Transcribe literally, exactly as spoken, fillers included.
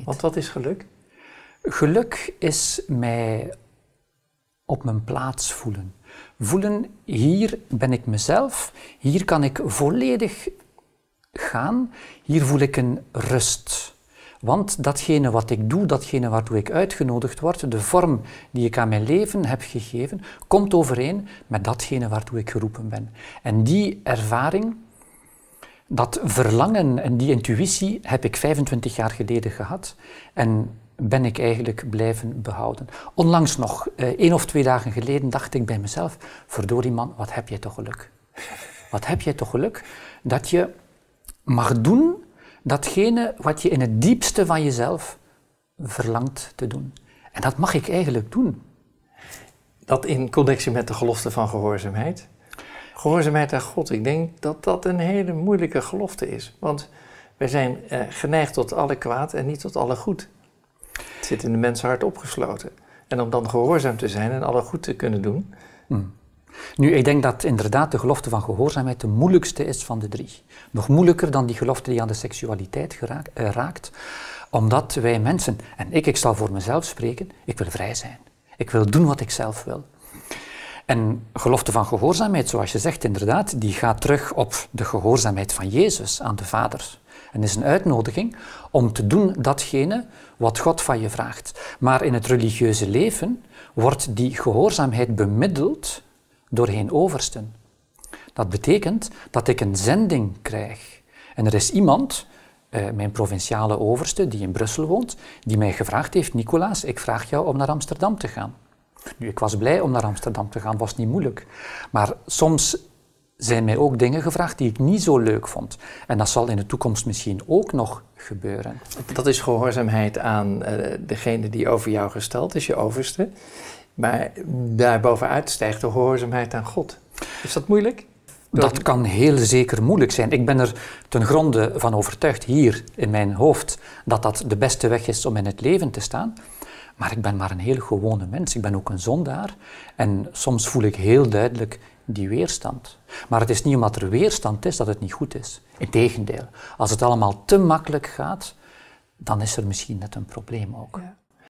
Want wat is geluk? Geluk is mij op mijn plaats voelen. Voelen, hier ben ik mezelf, hier kan ik volledig gaan, hier voel ik een rust. Want datgene wat ik doe, datgene waartoe ik uitgenodigd word, de vorm die ik aan mijn leven heb gegeven, komt overeen met datgene waartoe ik geroepen ben. En die ervaring, dat verlangen en die intuïtie heb ik vijfentwintig jaar geleden gehad en ben ik eigenlijk blijven behouden. Onlangs nog, eh, één of twee dagen geleden, dacht ik bij mezelf, verdorie man, wat heb jij toch geluk. Wat heb jij toch geluk dat je mag doen datgene wat je in het diepste van jezelf verlangt te doen. En dat mag ik eigenlijk doen. Dat in connectie met de gelofte van gehoorzaamheid. Gehoorzaamheid aan God, ik denk dat dat een hele moeilijke gelofte is. Want wij zijn eh, geneigd tot alle kwaad en niet tot alle goed. Het zit in de mensenhart opgesloten. En om dan gehoorzaam te zijn en alle goed te kunnen doen. Hmm. Nu, ik denk dat inderdaad de gelofte van gehoorzaamheid de moeilijkste is van de drie. Nog moeilijker dan die gelofte die aan de seksualiteit geraakt, eh, raakt. Omdat wij mensen, en ik, ik zal voor mezelf spreken, ik wil vrij zijn. Ik wil doen wat ik zelf wil. En gelofte van gehoorzaamheid, zoals je zegt inderdaad, die gaat terug op de gehoorzaamheid van Jezus aan de Vader. En is een uitnodiging om te doen datgene wat God van je vraagt. Maar in het religieuze leven wordt die gehoorzaamheid bemiddeld doorheen oversten. Dat betekent dat ik een zending krijg. En er is iemand, uh, mijn provinciale overste die in Brussel woont, die mij gevraagd heeft, Nicolaas, ik vraag jou om naar Amsterdam te gaan. Nu, ik was blij om naar Amsterdam te gaan, was niet moeilijk. Maar soms zijn mij ook dingen gevraagd die ik niet zo leuk vond. En dat zal in de toekomst misschien ook nog gebeuren. Dat is gehoorzaamheid aan uh, degene die over jou gesteld is, je overste. Maar daarbovenuit stijgt de gehoorzaamheid aan God. Is dat moeilijk? Dat kan heel zeker moeilijk zijn. Ik ben er ten gronde van overtuigd, hier in mijn hoofd, dat dat de beste weg is om in het leven te staan. Maar ik ben maar een heel gewone mens. Ik ben ook een zondaar. En soms voel ik heel duidelijk die weerstand. Maar het is niet omdat er weerstand is dat het niet goed is. Integendeel, als het allemaal te makkelijk gaat, dan is er misschien net een probleem ook. Ja.